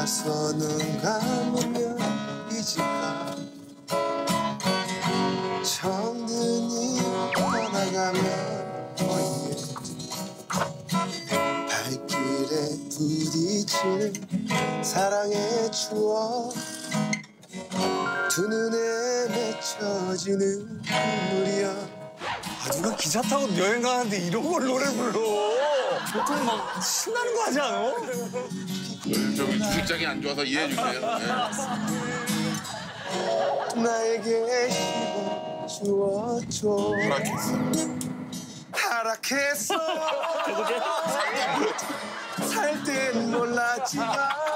어서 눈 감으면 잊을까 정든이 떠나가면 발길에 부딪히는 사랑의 추억 두 눈에 맺혀지는 눈물이야. 누가 기차 타고 여행 가는데 이런 걸 노래 불러. 보통 막 신나는 거 하지 않아? 저기 주식장이 안 좋아서 이해해 주세요. 네. 나에게 씹어주어줘. 하락했어. 하락했어. 살 땐 몰랐지만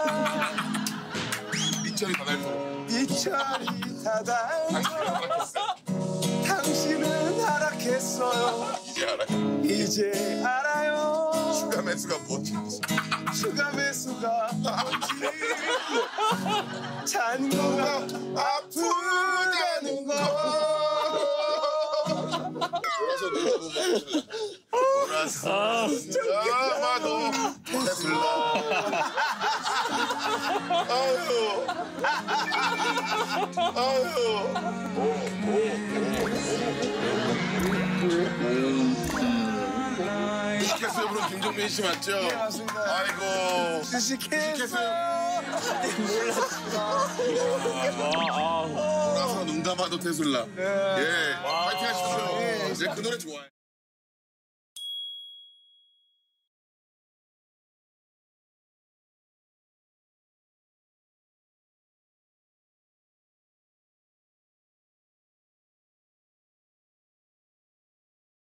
밑절이 다 닳도록. 밑철이 다 닳도록 당신은 하락했어요. 이제 알아요. 이제 알아요. 슈가 매수가 뭐지? 슈가 매수가 뭔지 잔고가 아프다는 거. 몰랐어. 아마도 테슬라. 아유. 아유. 주식회사에 부른 김종민 씨 맞죠? 네, 맞습니다. 아이고. 주식했어요. 몰라서 눈 감아도 테슬라. 예. 파이팅 하십시오. 이제 그 노래 좋아해.